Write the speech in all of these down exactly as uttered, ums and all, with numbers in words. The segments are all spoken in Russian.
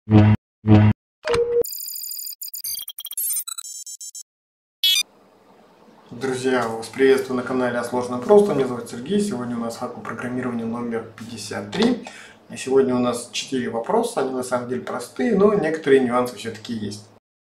Друзья, вас приветствую на канале Сложно Просто. Меня зовут Сергей. Сегодня у нас факт по программированию номер пятьдесят три. И сегодня у нас четыре вопроса. Они на самом деле простые, но некоторые нюансы все-таки есть.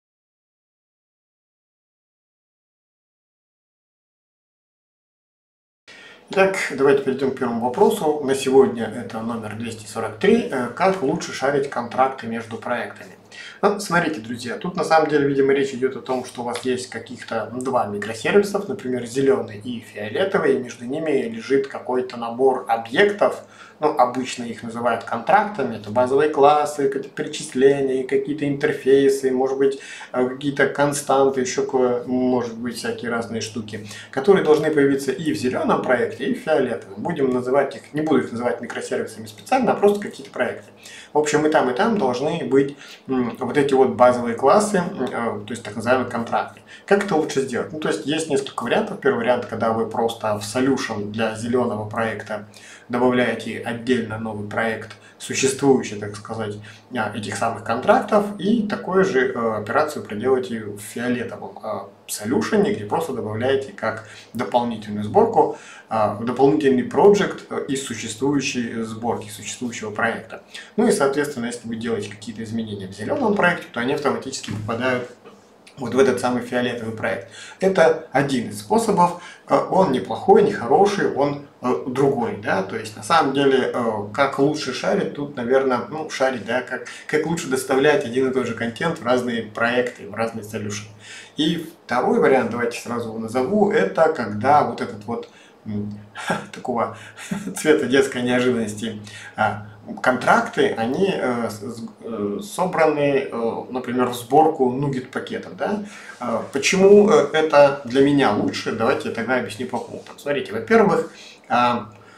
Итак, давайте перейдем к первому вопросу. На сегодня это номер двести сорок три. Как лучше шарить контракты между проектами? Ну, смотрите, друзья, тут на самом деле, видимо, речь идет о том, что у вас есть каких-то два микросервисов, например, зеленый и фиолетовый, и между ними лежит какой-то набор объектов, ну, обычно их называют контрактами, это базовые классы, какие-то перечисления, какие-то интерфейсы, может быть, какие-то константы, еще, может быть, всякие разные штуки, которые должны появиться и в зеленом проекте, и в фиолетовом. Будем называть их, не буду их называть микросервисами специально, а просто какие-то проекты. В общем, и там, и там должны быть вот эти вот базовые классы, то есть так называемые контракты. Как это лучше сделать? Ну, то есть есть несколько вариантов. Первый вариант, когда вы просто в solution для зеленого проекта добавляете отдельно новый проект, существующий, так сказать, этих самых контрактов, и такую же операцию проделаете в фиолетовом solution, где просто добавляете как дополнительную сборку, дополнительный проект из существующей сборки, существующего проекта. Ну и, соответственно, если вы делаете какие-то изменения в зеленом проекте, то они автоматически попадают вот в этот самый фиолетовый проект. Это один из способов, он неплохой, не хороший, он другой, да, то есть на самом деле, как лучше шарить, тут, наверное, ну, шарить, да, как, как лучше доставлять один и тот же контент в разные проекты, в разные solution. И второй вариант, давайте сразу его назову, это когда вот этот вот такого цвета детской неожиданности контракты, они э, э, собраны, э, например, в сборку нугет пакетов. Да? Э, почему это для меня лучше? Давайте я тогда объясню по пунктам. Смотрите, во-первых, э,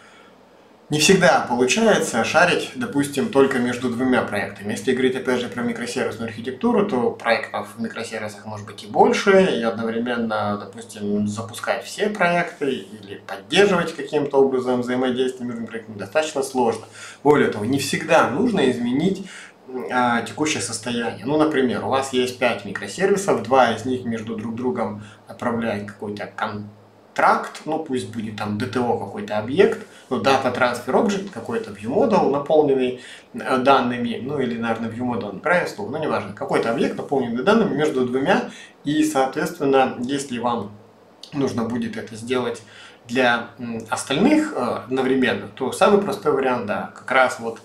не всегда получается шарить, допустим, только между двумя проектами. Если говорить, опять же, про микросервисную архитектуру, то проектов в микросервисах может быть и больше, и одновременно, допустим, запускать все проекты или поддерживать каким-то образом взаимодействие между проектами достаточно сложно. Более того, не всегда нужно изменить а, текущее состояние. Ну, например, у вас есть пять микросервисов, два из них между друг другом отправляют какой-то контакт, тракт, ну пусть будет там ди ти о какой-то объект, ну Data Transfer Object, какой-то ViewModel, наполненный данными, ну или, наверное, ViewModel неправильное слово, но неважно, какой-то объект, наполненный данными между двумя, и, соответственно, если вам нужно будет это сделать для остальных одновременно, то самый простой вариант, да, как раз вот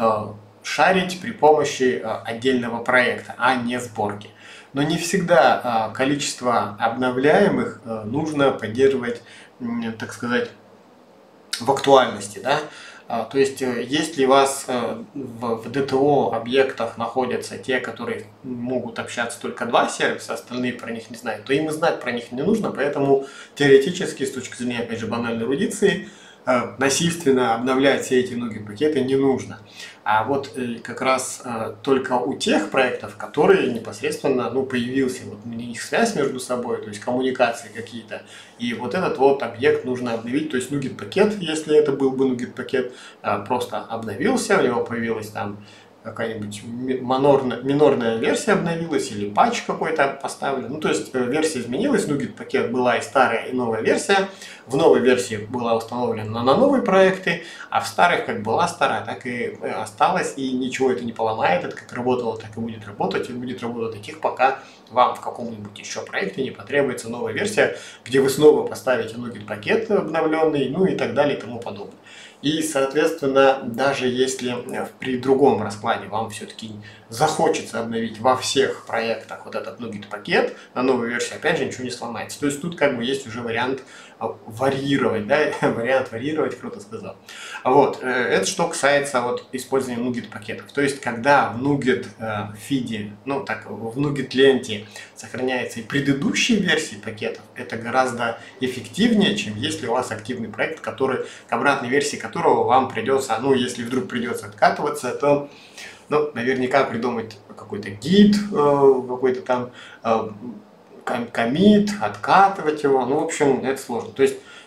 шарить при помощи отдельного проекта, а не сборки. Но не всегда количество обновляемых нужно поддерживать, так сказать, в актуальности. Да? То есть, если у вас в ди ти о объектах находятся те, которые могут общаться только два сервиса, остальные про них не знают, то им и знать про них не нужно, поэтому теоретически, с точки зрения, опять же, банальной эрудиции, насильственно обновлять все эти нугет пакеты не нужно. А вот как раз только у тех проектов, которые непосредственно, ну, появился вот у них связь между собой, то есть коммуникации какие-то, и вот этот вот объект нужно обновить, то есть нугет пакет, если это был бы нугет пакет, просто обновился, у него появилась там какая-нибудь минорная, минорная версия обновилась или патч какой-то поставлен. Ну, то есть версия изменилась, нугет пакет была и старая, и новая версия. В новой версии была установлена на новые проекты, а в старых как была старая, так и осталась, и ничего это не поломает. Это как работало, так и будет работать, и будет работать до тех, пока вам в каком-нибудь еще проекте не потребуется новая версия, где вы снова поставите нугет пакет обновленный, ну и так далее и тому подобное. И, соответственно, даже если при другом раскладе вам все-таки захочется обновить во всех проектах вот этот нугет пакет на новую версию, опять же, ничего не сломается. То есть тут как бы есть уже вариант варьировать, да, вариант варьировать, круто сказал. Вот, это что касается вот использования нугет пакетов. То есть, когда в нугет фиде, ну так, в нугет ленте сохраняется и предыдущие версии пакетов, это гораздо эффективнее, чем если у вас активный проект, который, к обратной версии которого вам придется, ну, если вдруг придется откатываться, то, ну, наверняка придумать какой-то гид, какой-то там коммит, откатывать его, ну, в общем, это сложно. То есть,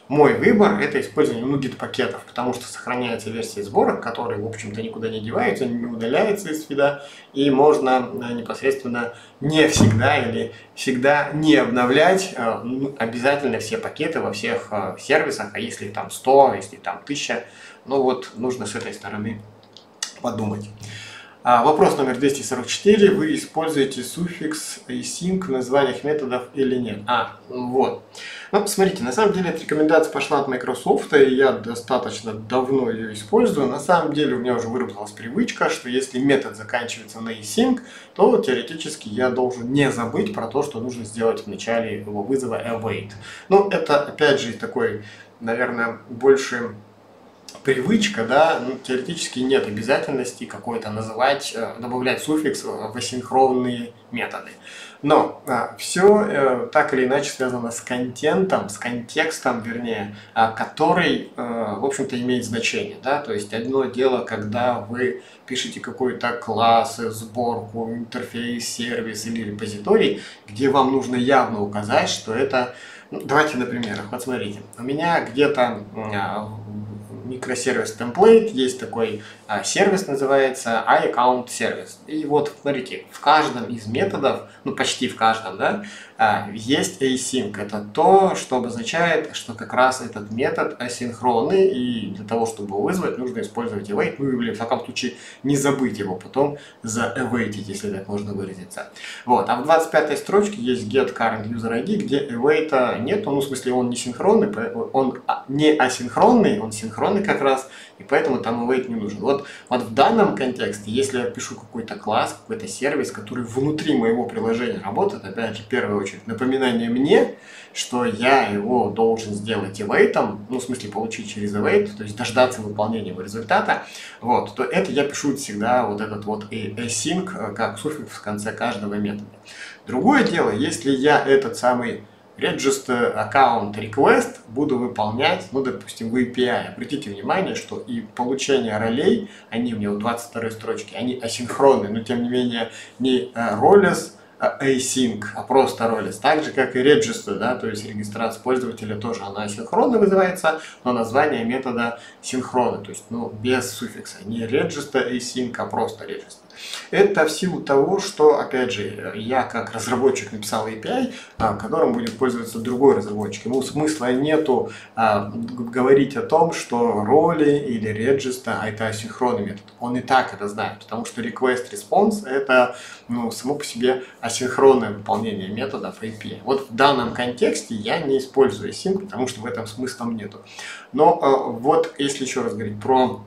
мой выбор — это использование NuGet пакетов, потому что сохраняется версия сборок, которые, в общем-то, никуда не деваются, не удаляются из фида, и можно непосредственно не всегда или всегда не обновлять обязательно все пакеты во всех сервисах, а если там сто, если там тысяча, ну вот нужно с этой стороны подумать. А, вопрос номер двести сорок четыре. Вы используете суффикс async в названиях методов или нет? А, вот. Ну, смотрите, на самом деле эта рекомендация пошла от Microsoft, и я достаточно давно ее использую. На самом деле у меня уже выработалась привычка, что если метод заканчивается на async, то теоретически я должен не забыть про то, что нужно сделать в начале его вызова await. Ну, это опять же такой, наверное, больше... привычка, да, ну, теоретически нет обязательности какой-то называть, добавлять суффикс в асинхронные методы. Но а, все э, так или иначе связано с контентом, с контекстом, вернее, а, который, э, в общем-то, имеет значение. Да? То есть одно дело, когда вы пишете какой-то класс, сборку, интерфейс, сервис или репозиторий, где вам нужно явно указать, что это... Ну, давайте на примерах. Вот смотрите, у меня где-то... А, микросервис template, есть такой а, сервис, называется iAccount сервис. И вот, смотрите, в каждом из методов, ну почти в каждом, да, а, есть async. Это то, что обозначает, что как раз этот метод асинхронный, и для того, чтобы его вызвать, нужно использовать await, ну или в таком случае не забыть его потом за-await, если так можно выразиться. Вот. А в двадцать пятой строчке есть get current user ай ди, где await нет, ну в смысле он не синхронный, он не асинхронный, он синхронный как раз, и поэтому там await не нужен. Вот, вот в данном контексте, если я пишу какой-то класс, какой-то сервис, который внутри моего приложения работает, опять же, в первую очередь, напоминание мне, что я его должен сделать await, ну, в смысле, получить через await, то есть дождаться выполнения его результата, вот, то это я пишу всегда вот этот вот async, как суффикс в конце каждого метода. Другое дело, если я этот самый register account request буду выполнять, ну, допустим, в эй пи ай. Обратите внимание, что и получение ролей, они у меня в двадцать второй строчке, они асинхронные, но тем не менее не roles async, а просто roles. Так же, как и register, да, то есть регистрация пользователя тоже, она асинхронно вызывается, но название метода синхронно, то есть, ну, без суффикса. Не register async, а просто register. Это в силу того, что, опять же, я как разработчик написал эй пи ай, которым будет пользоваться другой разработчик. Ему смысла нету а, говорить о том, что роли или register — это асинхронный метод. Он и так это знает, потому что request response — это, ну, само по себе асинхронное выполнение методов эй пи ай. Вот в данном контексте я не использую async, потому что в этом смысла нету. Но а, вот если еще раз говорить про...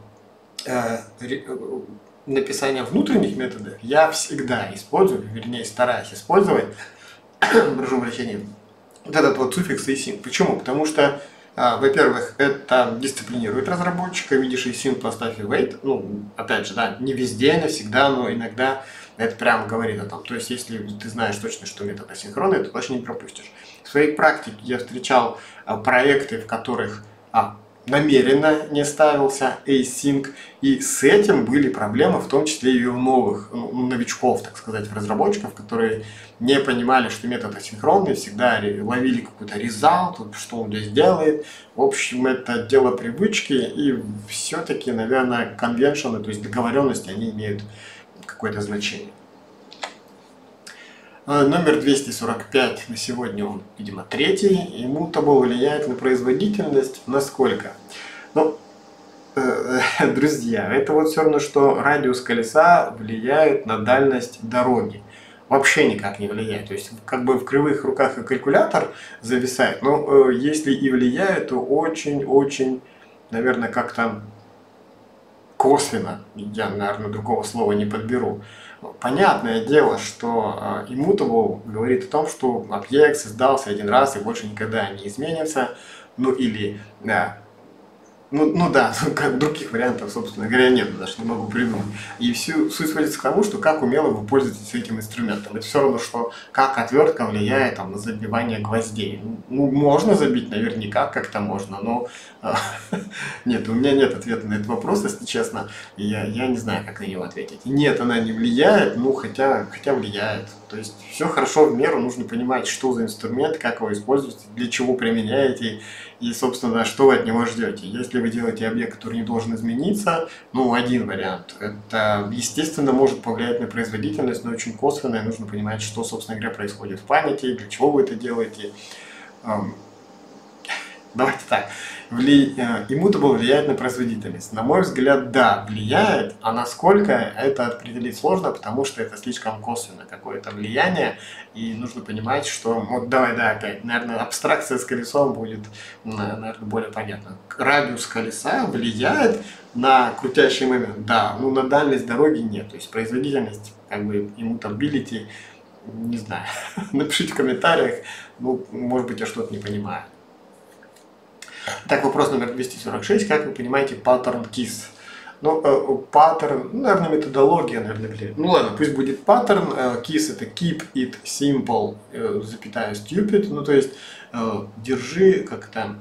А, написание внутренних методов, я всегда использую, вернее стараюсь использовать, прошу прощения, вот этот вот суффикс async. Почему? Потому что, а, во-первых, это дисциплинирует разработчика, видишь async, поставь await, ну, опять же, да, не везде, не всегда, но иногда это прямо говорит о том. То есть, если ты знаешь точно, что метод асинхронный, то точно не пропустишь. В своей практике я встречал а, проекты, в которых а, намеренно не ставился async, и с этим были проблемы, в том числе и у новых, ну, новичков, так сказать, разработчиков, которые не понимали, что метод асинхронный, всегда ловили какой-то result, что он здесь делает. В общем, это дело привычки, и все-таки, наверное, конвеншены, то есть договоренности, они имеют какое-то значение. Номер двести сорок пять на сегодня, он, видимо, третий. Immutable влияет на производительность насколько? Ну, э, друзья, это вот все равно, что радиус колеса влияет на дальность дороги. Вообще никак не влияет. То есть, как бы в кривых руках и калькулятор зависает, но э, если и влияет, то очень-очень, наверное, как-то косвенно. Я, наверное, другого слова не подберу. Понятное дело, что immutable говорит о том, что объект создался один раз и больше никогда не изменится, ну или да, Ну, ну да, как других вариантов, собственно говоря, нет, даже не могу придумать. И всю суть сводится к тому, что как умело вы пользуетесь этим инструментом. Это все равно, что как отвертка влияет там, на забивание гвоздей. Ну, можно забить наверняка, как-то можно, но а, нет, у меня нет ответа на этот вопрос, если честно. И я, я не знаю, как на него ответить. Нет, она не влияет, ну, хотя, хотя влияет. То есть все хорошо в меру, нужно понимать, что за инструмент, как его используете, для чего применяете и, собственно, что вы от него ждете. Если вы делаете объект, который не должен измениться, ну, один вариант. Это, естественно, может повлиять на производительность, но очень косвенно, и нужно понимать, что, собственно говоря, происходит в памяти, для чего вы это делаете. Давайте так. Вли... Immutable влияет на производительность. На мой взгляд, да, влияет, а насколько, это определить сложно, потому что это слишком косвенно какое-то влияние, и нужно понимать, что, вот давай, да, опять, наверное, абстракция с колесом будет, наверное, более понятна. Радиус колеса влияет на крутящий момент, да, ну на дальность дороги нет, то есть производительность, как бы, immutability, не знаю, напишите в комментариях, ну, может быть, я что-то не понимаю. Так, вопрос номер двести сорок шесть. Как вы понимаете паттерн кис? Ну, э, паттерн, ну, наверное, методология, наверное, влияет. Ну ладно, пусть будет паттерн. Э, кис это keep it simple, э, запятая stupid. Ну, то есть, э, держи как-то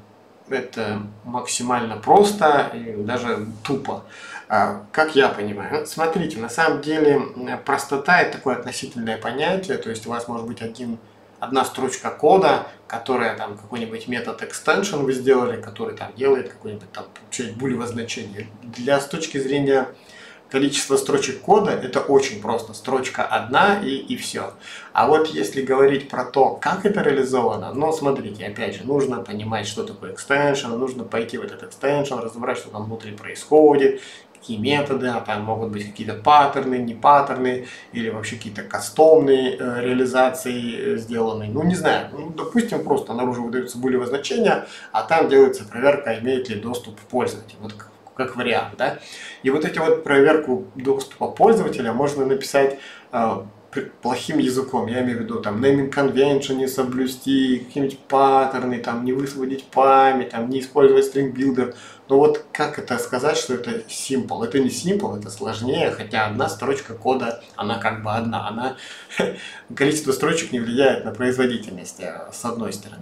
это максимально просто и даже тупо. А, как я понимаю? Смотрите, на самом деле простота это такое относительное понятие. То есть, у вас может быть один... одна строчка кода, которая там какой-нибудь метод extension вы сделали, который там делает какое-нибудь там булевое значение. Для с точки зрения количества строчек кода это очень просто. Строчка одна и, и все. А вот если говорить про то, как это реализовано, ну смотрите, опять же, нужно понимать, что такое extension, нужно пойти в этот extension, разобрать, что там внутри происходит, какие методы, а там могут быть какие-то паттерны, не паттерны, или вообще какие-то кастомные э, реализации сделанные. Ну, не знаю, ну, допустим, просто наружу выдаются булевое значение, а там делается проверка, имеет ли доступ пользователь. Вот как, как вариант, да. И вот эти вот проверку доступа пользователя можно написать э, плохим языком, я имею в виду там naming convention не соблюсти, какие-нибудь паттерны, там не высвободить память, там не использовать string builder. Но вот как это сказать, что это simple? Это не simple, это сложнее, хотя одна строчка кода, она как бы одна, она количество строчек не влияет на производительность, с одной стороны.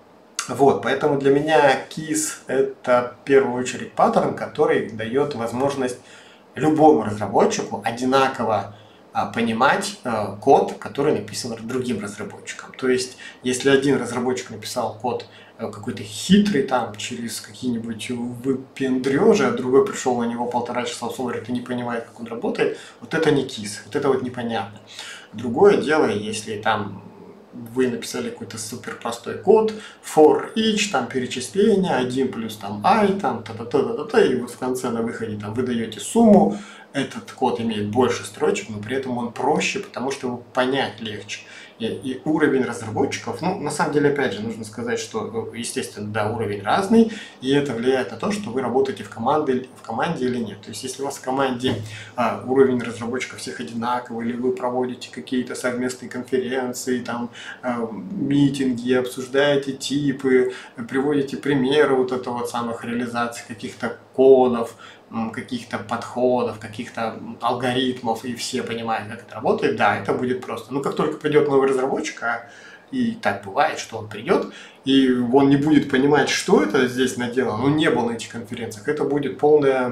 Вот, поэтому для меня кис это в первую очередь паттерн, который дает возможность любому разработчику одинаково понимать э, код, который написан другим разработчикам. То есть, если один разработчик написал код э, какой-то хитрый, там, через какие-нибудь выпендрежи, а другой пришел на него полтора часа, смотрит и не понимает, как он работает, вот это не кис, вот это вот непонятно. Другое дело, если там вы написали какой-то супер простой код, for each, там перечисление, один плюс там i, там та-та-та-та-та, и вот в конце на выходе там вы даете сумму, этот код имеет больше строчек, но при этом он проще, потому что его понять легче. И, и уровень разработчиков, ну, на самом деле, опять же, нужно сказать, что, естественно, да, уровень разный, и это влияет на то, что вы работаете в команде, в команде или нет. То есть, если у вас в команде а, уровень разработчиков всех одинаковый, или вы проводите какие-то совместные конференции, там, а, митинги, обсуждаете типы, приводите примеры вот этого вот самых реализаций каких-то кодов, каких-то подходов, каких-то алгоритмов, и все понимают, как это работает, да, это будет просто. Но как только придет новый разработчик, а и так бывает, что он придет, и он не будет понимать, что это здесь наделано, он не был на этих конференциях, это будет полное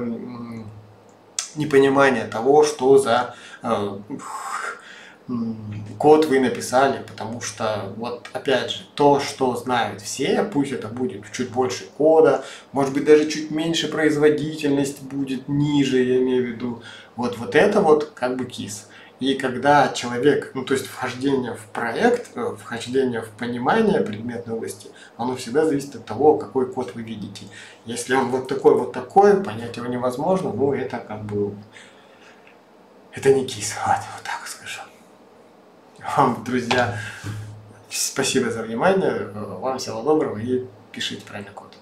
непонимание того, что за э, код вы написали, потому что, вот опять же, то, что знают все, пусть это будет чуть больше кода, может быть даже чуть меньше производительность будет ниже, я имею в виду, вот, вот это вот как бы кис. И когда человек, ну то есть вхождение в проект, вхождение в понимание предметной области, оно всегда зависит от того, какой код вы видите. Если он вот такой, вот такой, понять его невозможно, ну это как бы, это не кис, вот, вот так скажу. Вам, друзья, спасибо за внимание, вам всего доброго и пишите правильно код.